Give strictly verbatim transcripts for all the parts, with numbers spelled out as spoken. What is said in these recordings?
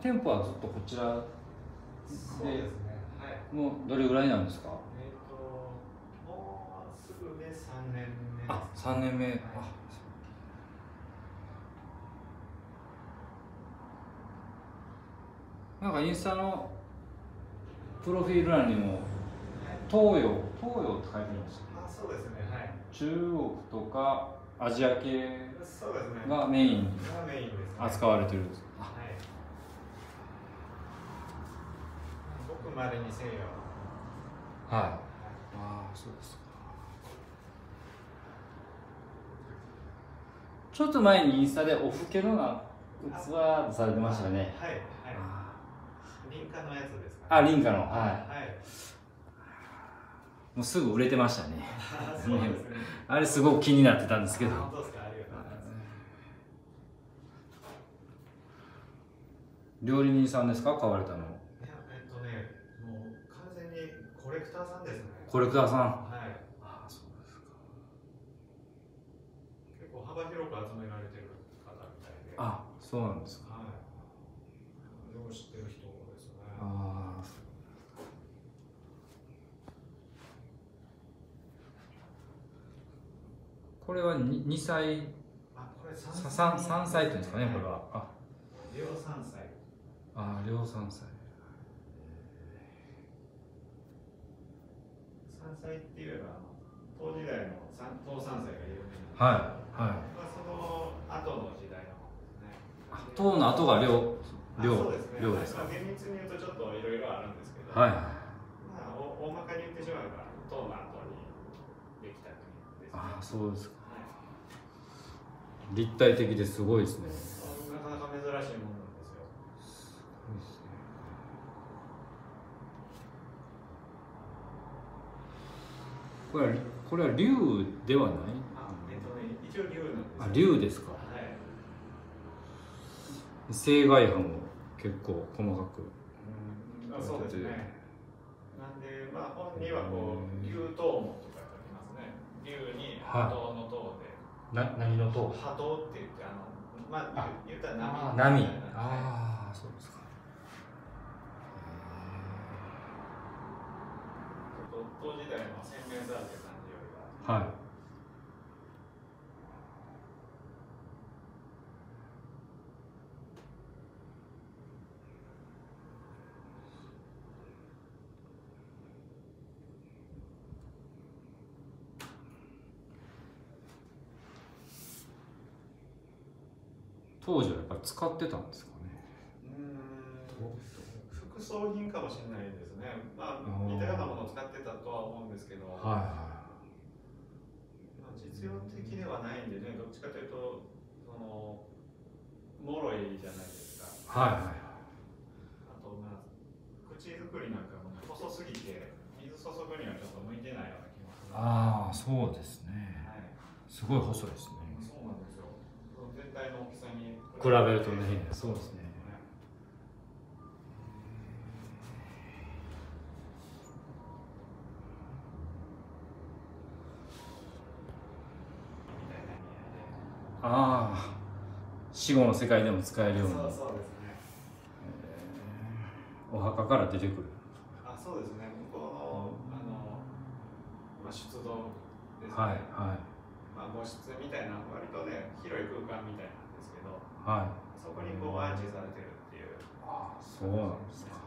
店舗はずっとこちらで、 そうですね。はい。 もうどれぐらいなんですか？ えっともうすぐでさんねんめです。 あ、さんねんめ。 はい、 あ、なんかインスタのプロフィール欄にも東洋、東洋って書いてありました。 あ、そうですね。はい。 中国とかアジア系そうですね。 がメインにがメインですね。 扱われてるんです。 はい。僕までに西洋。 はい。ああ、そうですか。ちょっと前にインスタでおふけのな器されてましたよね。 はいはい。リンカのやつですか、ね。 あ、リンカの、はい。 はい。 もうすぐ売れてましたね。 そうですね。 あれすごく気になってたんですけど。 本当ですか。ありがとうございます。 料理人さんですか、買われたの？いや、 えっとね、もう完全にコレクターさんですね。 コレクターさん。 はい。 ああ、そうですか。 結構幅広く集められてる方みたいで。 あ、そうなんですか。 はい。よく知ってる人ですね。 ああ。これは に, にさい。 あ、これさ, さ, さんさいっていうんですかね、これは。あ、 両さんさい。 ああ、両さんさい。 さんさいっていうのは当時代の当さんさいが有名なんですけど、 はいはい。 まあ、その後の時代の方ですね。 あ、唐の後が両両両ですか。 まあ、厳密に言うとちょっといろいろあるんですけど、 はい。 まあ、お大まかに言ってしまえば唐の後にできた国ですね。 ああ、そうですか。 はい、 立体的ですごいですね。 なかなか珍しいものなんですよ。 すごいですね。これはこれは竜ではない？ あ、えっとね、一応竜なんですよ。 あ、竜ですか。はい。青外波も結構細かく。 うん、あ、そうですね。なんで、まあ、本にはこう竜頭門とか書きますね。竜に波動の塔で。 な、何の塔？ 波動って言って、あの、まあ、言ったら波。 波。ああ、そうですか。 当時代の洗面座って感じよりは。 はい。当時はやっぱり使ってたんですかね。 うん、副葬品かもしれないですね。まあ、似たようなものを使ってたとは思うんですけど、はいはい、まあ、実用的ではないんでね、どっちかというとその脆いじゃないですか。はいはい。あと、まあ、口作りなんかも細すぎて水注ぐにはちょっと向いてないような気もする。ああ、そうですね、はい、すごい細いですね。そうなんですよ。全体の大きさに比べるとね。そうですね。 ああ、死後の世界でも使えるように。そうそうですね。えー、お墓から出てくる。 あ、そうですね。向こうの、あの、まあ、出土ですね。 はいはい。 まあ、墓室みたいな割とね広い空間みたいなんですけど、 はい。 そこにこう安置されてるっていう。 ああ、そうなんですか。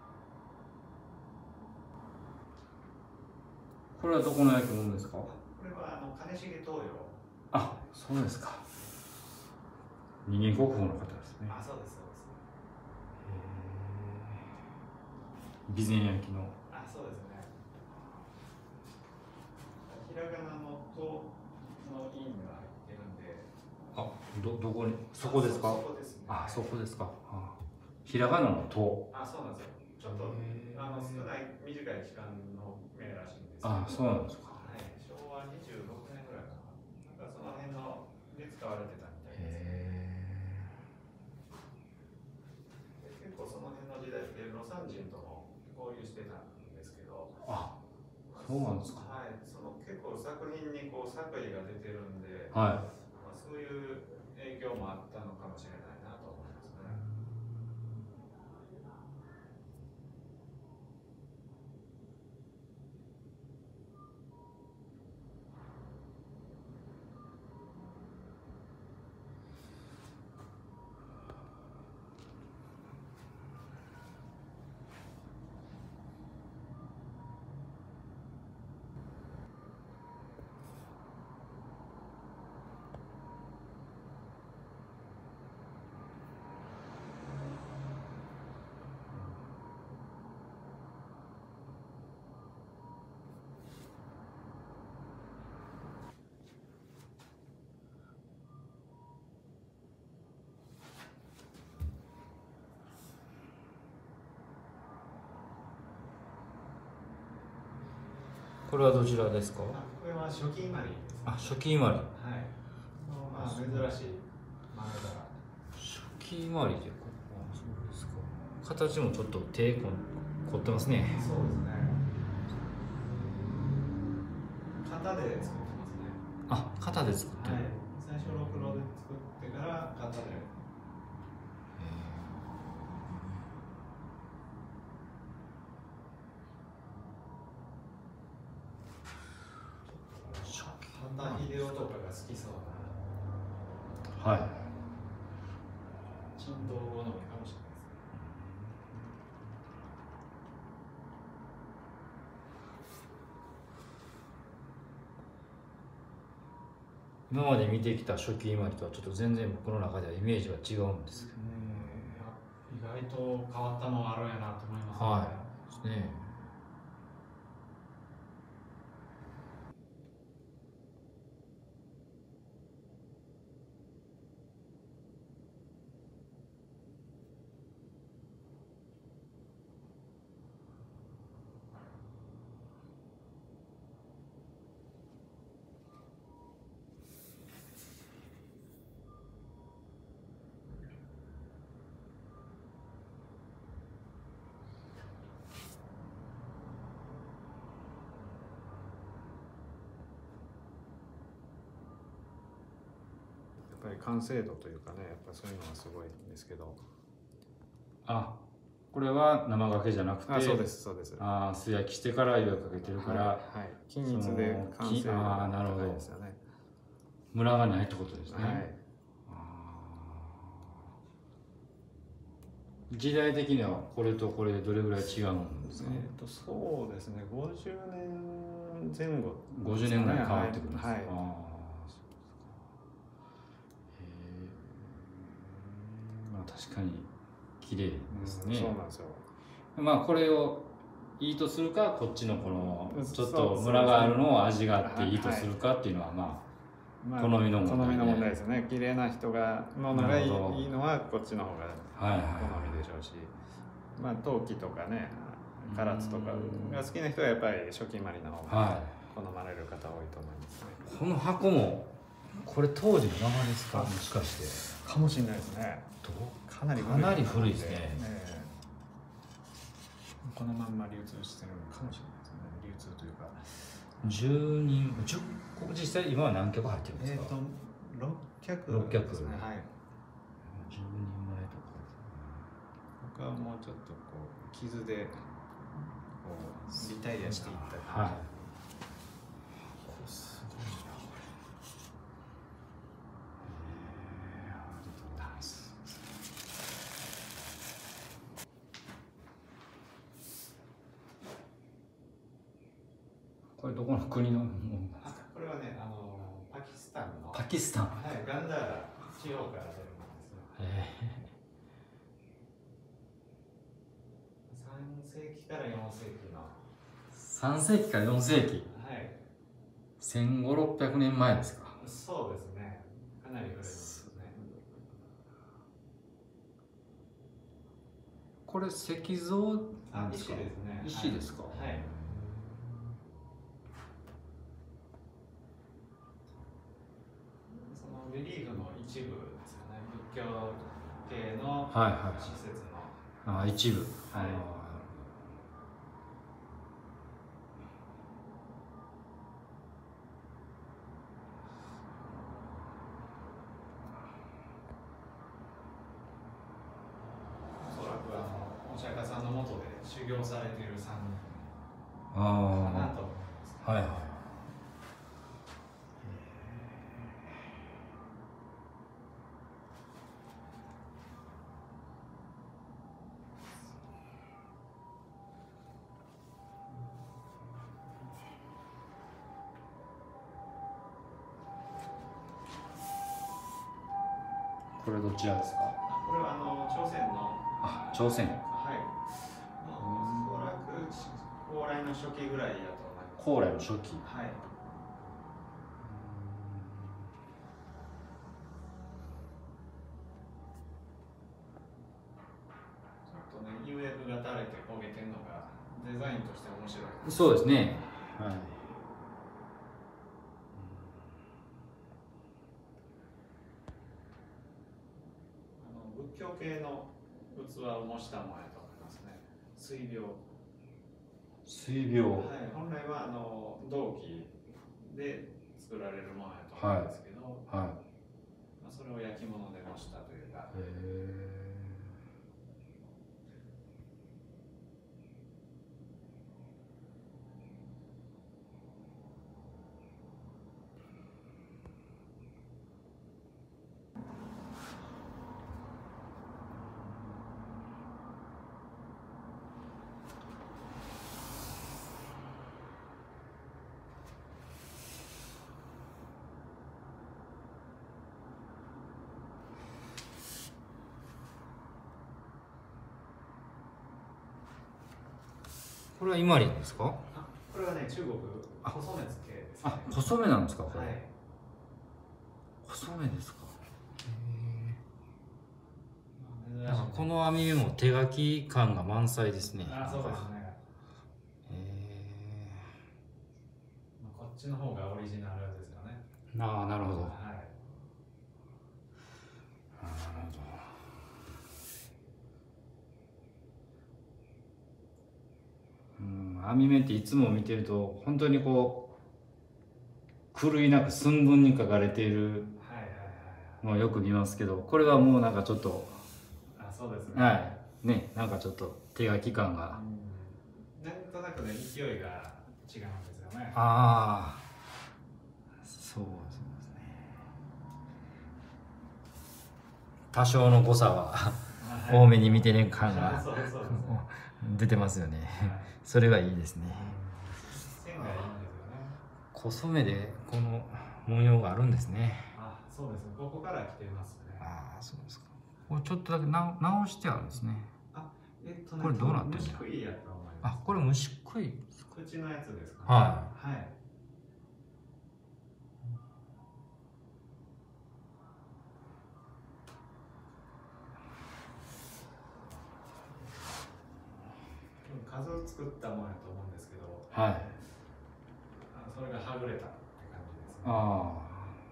これはどこの焼き物ですか？これはあの金重東洋。 あ、そうですか。人間国宝の方ですね。 あ、そうですそうです。 備前焼の。 あ、そうですね。ひらがなのとの印が入ってるんで。 あ、どどこに、そこですか？ そこですね。 あ、そこですか。あ、ひらがなのと。 あ、そうなんですよ。ちょっとあの少ない短い期間の名らしいんですけど。 あ、そうなんですか。 はい、昭和にじゅうろくねんぐらいかな。なんかその辺ので使われてたみたいです。結構その辺の時代って魯山人とも交流してたんですけど。 あ、そうなんですか。 はい、その結構作品にこう作為が出てるんで、 はい、 まあ、そういう影響もあったのかもしれないなと思いますね。 これはどちらですか？ これは初期今里です。 あ、初期今里。 はい。まあ珍しい豆だら。 初期今里で、あ、そうですか。形もちょっと手こ凝ってますね。 そうですね。型で作ってますね。 あ、型で作ってる。 はい。最初ろくろで作ってから型で。半田秀夫とかが好きそうな。はい。振動好みかもしれないです。 今まで見てきた初期今里とはちょっと全然僕の中ではイメージが違うんですけど、 意外と変わったもんあるんやなと思いますね。 はいですね。 やっぱり完成度というかね、やっぱそういうのはすごいんですけど。 あ、これは生掛けじゃなくて、 あ、そうですそうです。 あ、素焼きしてから色をかけてるから、はい、 はい、均一で完成度が高いですよね。 ムラがないってことですね。はい、時代的にはこれとこれでどれぐらい違うんですか？ えっとそうですね、ごじゅうねんぜん後、 ごじゅうねんぐらい変わってくるんですか？はい、はい、まあ確かに綺麗ですね。 そうなんですよ。 まあこれをいいとするか、こっちのこのちょっとムラがあるのを味があっていいとするかっていうのはまあ好みの問題で、 好みの問題ですね。綺麗な人がものがいいのはこっちの方が好みでしょうし、まあ陶器とかね、唐津とかが好きな人はやっぱり初期今里の方が好まれる方多いと思いますね。 この箱もこれ当時のままですか？もしかしてかもしれないですね。かなりかなり古いですね。 このまんま流通してるのかもしれないですね。流通というかじゅうにん、じゅっこ実際今は何脚入ってるんですか？ えっとろっきゃくろっきゃくですね。 はい。 じゅうにんまえとか。 他はもうちょっとこう傷でこうリタイアしていった感じ。はい。すごいなこれ。えー、ダンス。 これどこの国のもの？ これはね、あのパキスタンの。 パキスタン。 はい、ガンダーラ地方から出るものですね。えーさんせいきからよんせいきの。 さんせいきからよんせいき。 はい。 せんごひゃく、ろっぴゃくねんまえですか？ そうですね。かなり古いですね。 これ石像なんですか？ 石ですね。 石ですか？はい。 そのリリーフの一部ですかね。仏教系の施設の。 ああ、一部。 はい。お釈迦さんの下で修行されているさんにんかなと思います。 はいはい。これどちらですか？ これはあの朝鮮の。 あ、朝鮮。 はい。おそらく高麗の初期ぐらいだと思います。 高麗の初期。 はい。ちょっとね、ユーエフが垂れて焦げてるのがデザインとして面白い。 そうですね。はい。 教系の器を模したものやと思いますね。水病。 水病。 はい、本来はあの銅器で作られるものやと思うんですけど、はいはい、まあ、それを焼き物で模したというか。へー。 これは伊万里ですか？ これはね、中国細目付けですね。 あ、細目なんですかこれ。はい、細目ですか。へえ。なんかこの網目も手書き感が満載ですね。 あ、そうですね。へえ。こっちの方がオリジナルですよね。 ああ、なるほど。はい。網目っていつも見てると本当にこう狂いなく寸分に書かれているのをよく見ますけど、これはもうなんかちょっと、 あ、そうですね。 はいね、なんかちょっと手書き感が、 なんとなくね、勢いが違うんですよね。 ああ、そうですね。多少の誤差は多めに見てね感が出てますよね。それがいいですね。 線がいいんですよね。 細目でこの文様があるんですね。 あ、そうです。ここから来てますね。 ああ、そうですか。これちょっとだけ直直してあるんですね。 あ、えっとね、 これどうなってるんだ。 虫食いやと思います。 あ、これ虫食い。 口のやつですかね。 はい。はい。 数作ったものやと思うんですけど、 はい。 それがはぐれたって感じですね。 ああ。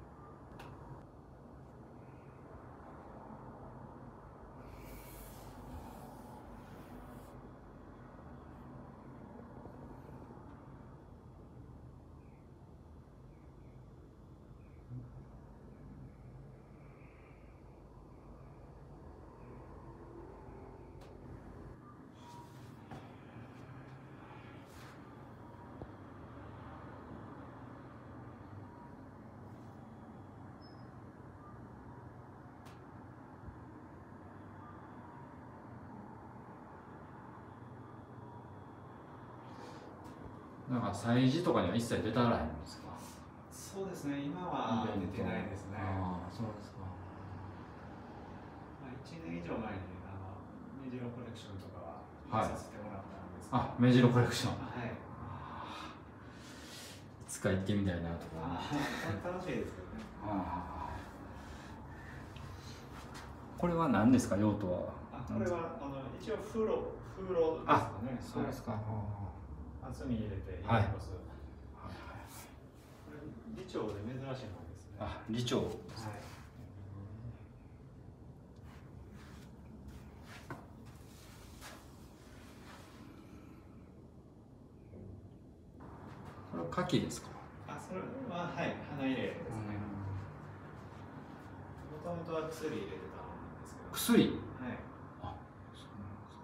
なんか催事とかには一切出たらへんんですか？ そうですね、今は出てないですね。 ああ、そうですか。 まあ、いちねん以上前にあの目白コレクションとかは見させてもらったんですけど、 あ、目白コレクション。 はい。いつか行ってみたいなとか。 楽しいですよね。あ、 これは何ですか、用途は？ あ、これはあの一応風呂風呂ですかね。 そうですか。 厚に入れてはい。 こす。はい。これ李朝で珍しいものですね。 あ、李朝。はい。これは牡蠣ですか？ あ、それははい、花入れですね。もともとは薬入れてたものなんですけど。 薬？はい。あ、そうなんですか。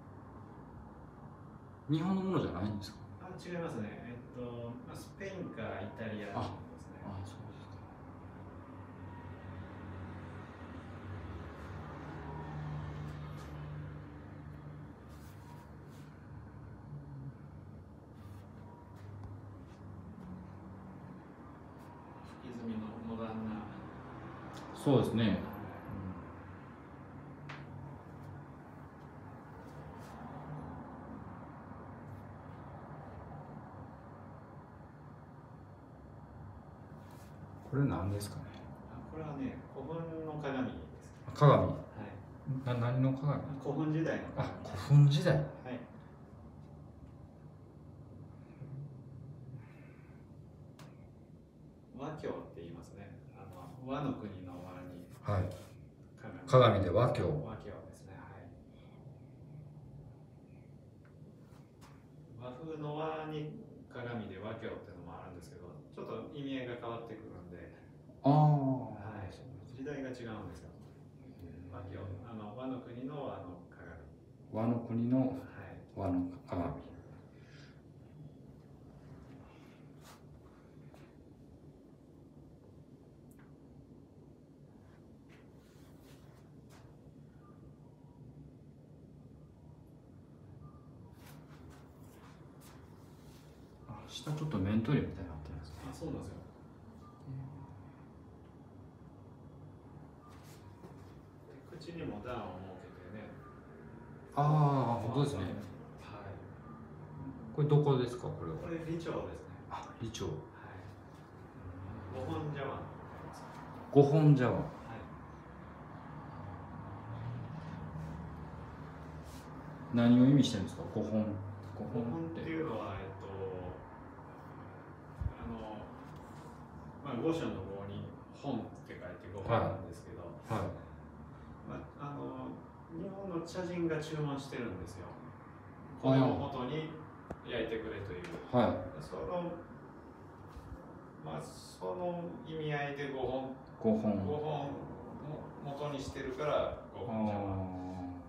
日本のものじゃないんですか？ あ、違いますね。えっと、まあ、スペインかイタリアですね。あ、 あ、そうですか。 吹き墨のモダンな。 そうですね。これ何ですかね。 これはね、古墳の鏡です。 鏡。はい。 な、 何の鏡？ 古墳時代の鏡。 あ、古墳時代。はい。和鏡って言いますね。あの和の国の和に。はい。鏡。 鏡で和鏡。 和鏡ですね。はい。和風の和に鏡で和鏡っていうのもあるんですけど、ちょっと意味合いが変わってくるんで。ああ。はい。時代が違うんですよ。和鏡、あの和の国の和の鏡。 和の国の和の鏡。はい、下ちょっと面取りみたいになってますね。 あ、そうなんですよ。口にも段を設けてね。 ああ、本当ですね。はい。これどこですか、これは。 これ李朝ですね。 あ、李朝。はい。 五本茶碗。 五本茶碗。はい。何を意味してるんですか、五本。 五本っていうのは、えっと。あの。まあ、五所の五に本って書いて五本なんですけど。はい。はい、まあ、あの。日本の茶人が注文してるんですよ。この元に焼いてくれという。はい。その。まあ、その意味合いで五本。五本。五本を元にしてるから五本茶碗。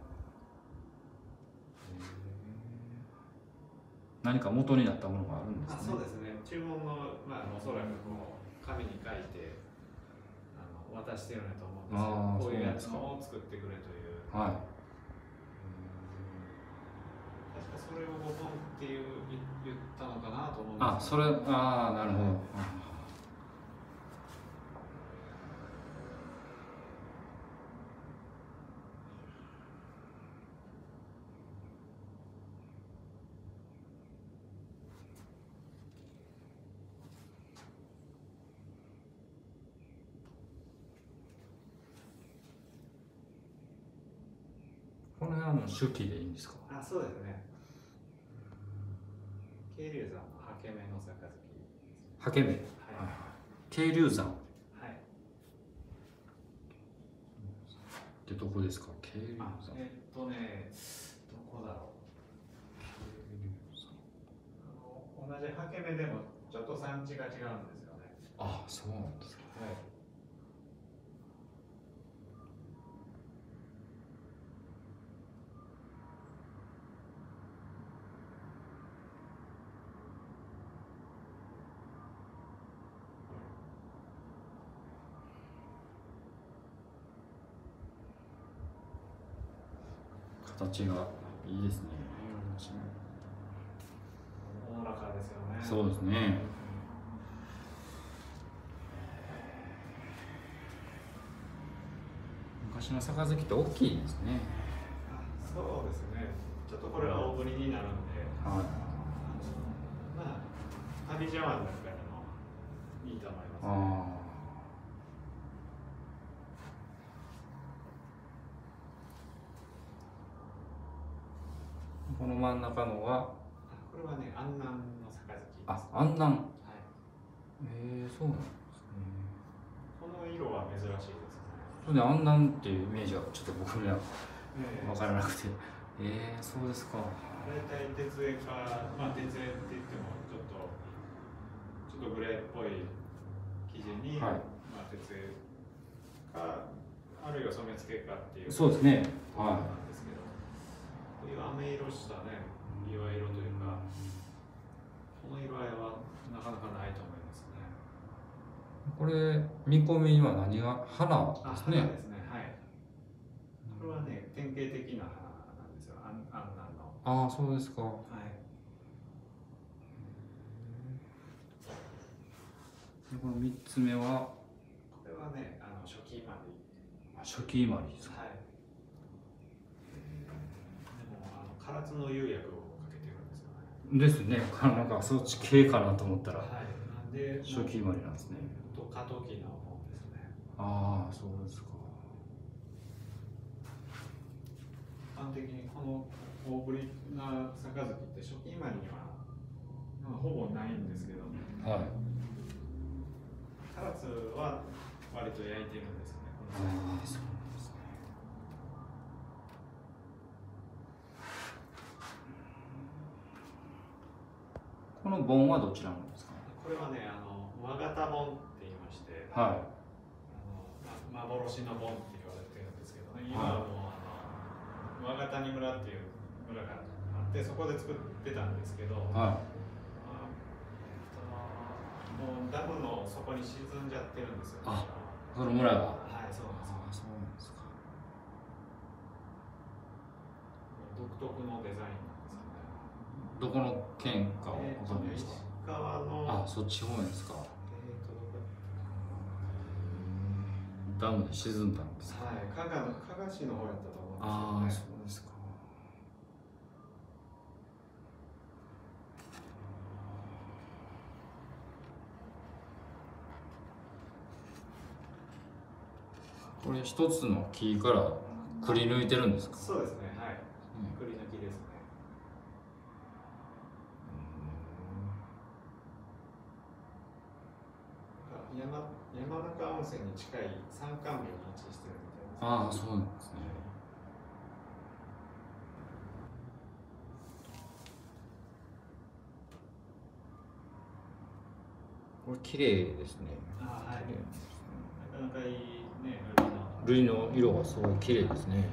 何か元になったものがあるんですかね。 あ、そうですね。注文の、まあ、おそらくこう紙に書いてあの渡してるんだと思うんですけど、こういうやつを作ってくれという。はい。確かそれを五本っていう言ったのかなと思うんですけど。 あ、それ、ああ、なるほど。この辺はもう手記でいいんですか。 あ、そうですね。渓流山の刷毛目の杯。 刷毛目。はい。渓流山。はい。ってどこですか。渓流山。 えっとね、どこだろう。あの同じ刷毛目でもちょっと産地が違うんですよね。 あ、そうなんですか。はい。形がいいですね。 おおらかですよね。 そうですね。昔の杯って大きいですね。 あ、そうですね。ちょっとこれは大ぶりになるんで、はい、まあ旅茶碗なんかにもいいと思いますね。あ、 この真ん中のは、 これはね、安南の杯です。 あ、安南。はい。ええー、そうなんですね。 この色は珍しいですね。 そうね、安南っていうイメージはちょっと僕には分からなくて。ええー、そうですか。 大体鉄絵か、まあ鉄絵って言ってもちょっとちょっとグレーっぽい生地に、はい、まあ鉄絵か、あるいは染付かっていう。 そうですね。はい。 なんですけど、こういう飴色したね、岩色というか、この色合いはなかなかないと思いますね。 これ見込みには何が花ですね。 花ですね。はい。これはね、典型的な花なんですよ。あん、あんなんの。 ああ、そうですか。はい。でこの三つ目は。 これはね、あの初期まで。 初期までですか。はい。 でも、あの唐津の釉薬をかけてるんですよね。 ですね。なんかそっち系かなと思ったら。はい。 なんで、 初期までなんですね。 と過渡期の方ですね。 ああ、そうですか。 一般的にこの大ぶりな杯って初期までには、まあ、ほぼないんですけど。はい。唐津は割と焼いてるんですよね。 ああ、そうなんですね。 この盆はどちらなんですか？ これはね、あの和型盆って言いまして、 はい、 あの、ま、幻の盆って言われてるんですけどね、今はもうあの和型に村っていう村があってそこで作ってたんですけど、はい、もうダムの底に沈んじゃってるんですよ、ね。 あ、その村が。 はい、そうなんです。 そうなんですか。 独特のデザインなんですよね。 どこの県かご存知ですか？ 石川の。 あ、そっち方面ですか。 えーと、 ダムで沈んだんですか。 はい、加賀の加賀市の方やったと思うんですけどね。ああ、そうですか。これ一つの木からくり抜いてるんですか？ そうですね、はい、うん、くり抜きですね。山山中温泉に近い山間部に位置してるみたいです。 ああ、そうなんですね。これ綺麗ですね。 ああ、はい。 綺麗ですね。 なかなかいいね、 瑠璃の色がすごい綺麗ですね。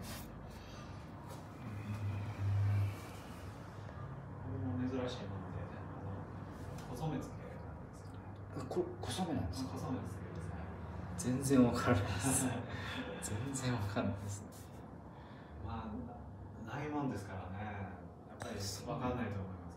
これも珍しいもので、あの小染付けなんですよね。 これ小染なんですか？ 小染付けですね。 全然わからないです。全然わからないです。 まあないもんですからね。やっぱりわかんないと思います。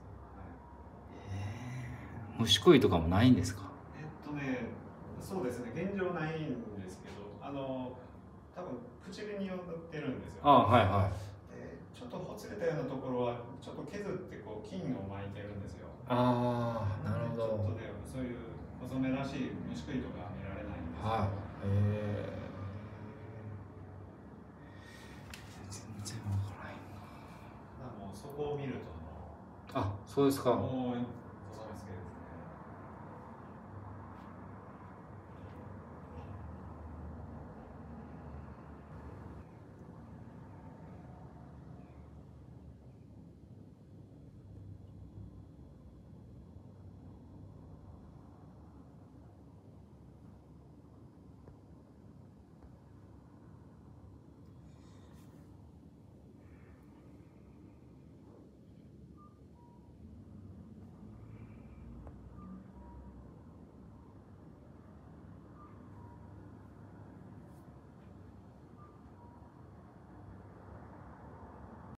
ええー、虫恋とかもないんですか？ えっとね、そうですね。現状ないんですけど、あの多分口紅を塗ってるんですよ。 あ、はいはい。 で、ちょっとほつれたようなところはちょっと削ってこう金を巻いてるんですよ。 ああ、なるほど。 ちょっとね、そういう小染らしい虫食いとか見られないんですけど。 はい。ええー、全然わからないな。 もうそこを見ると、 あ、そうですか。 もう